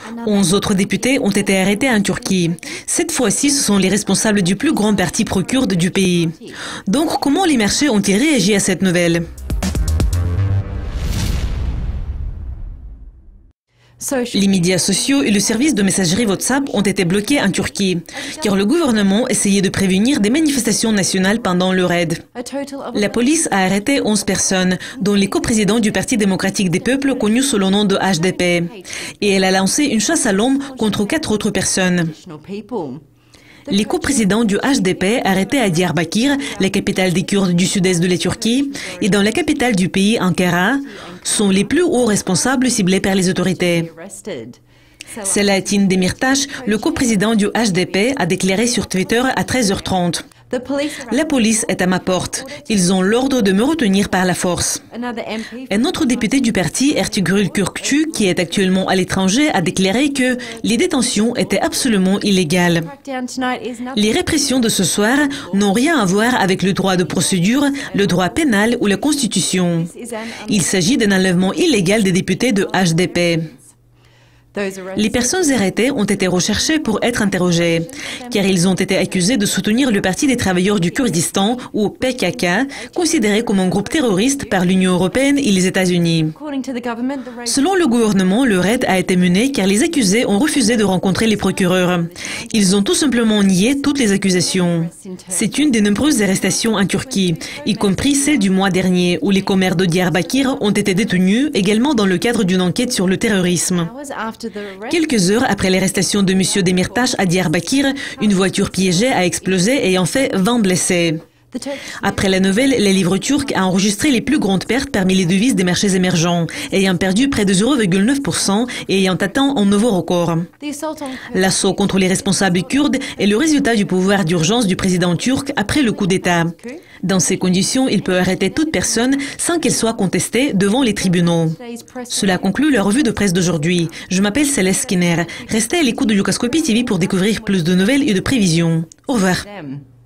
11 autres députés ont été arrêtés en Turquie. Cette fois-ci, ce sont les responsables du plus grand parti pro-kurde du pays. Donc, comment les marchés ont-ils réagi à cette nouvelle? Les médias sociaux et le service de messagerie WhatsApp ont été bloqués en Turquie, car le gouvernement essayait de prévenir des manifestations nationales pendant le raid. La police a arrêté 11 personnes, dont les coprésidents du Parti démocratique des peuples connu sous le nom de HDP, et elle a lancé une chasse à l'homme contre 4 autres personnes. Les coprésidents du HDP arrêtés à Diyarbakir, la capitale des Kurdes du sud-est de la Turquie, et dans la capitale du pays, Ankara, sont les plus hauts responsables ciblés par les autorités. Selahattin Demirtas, le coprésident du HDP, a déclaré sur Twitter à 13h30. La police est à ma porte. Ils ont l'ordre de me retenir par la force. Un autre député du parti, Ertugrul Kürkçü, qui est actuellement à l'étranger, a déclaré que les détentions étaient absolument illégales. Les répressions de ce soir n'ont rien à voir avec le droit de procédure, le droit pénal ou la Constitution. Il s'agit d'un enlèvement illégal des députés de HDP. Les personnes arrêtées ont été recherchées pour être interrogées, car ils ont été accusés de soutenir le Parti des travailleurs du Kurdistan, ou PKK, considéré comme un groupe terroriste par l'Union européenne et les États-Unis. Selon le gouvernement, le raid a été mené car les accusés ont refusé de rencontrer les procureurs. Ils ont tout simplement nié toutes les accusations. C'est une des nombreuses arrestations en Turquie, y compris celle du mois dernier, où les commères de Diyarbakir ont été détenus, également dans le cadre d'une enquête sur le terrorisme. Quelques heures après l'arrestation de M. Demirtas à Diyarbakir, une voiture piégée a explosé ayant fait 20 blessés. Après la nouvelle, les livres turcs a enregistré les plus grandes pertes parmi les devises des marchés émergents, ayant perdu près de 0,9% et ayant atteint un nouveau record. L'assaut contre les responsables kurdes est le résultat du pouvoir d'urgence du président turc après le coup d'État. Dans ces conditions, il peut arrêter toute personne sans qu'elle soit contestée devant les tribunaux. Cela conclut la revue de presse d'aujourd'hui. Je m'appelle Céleste Skinner. Restez à l'écoute de Yukaskopi TV pour découvrir plus de nouvelles et de prévisions. Au revoir.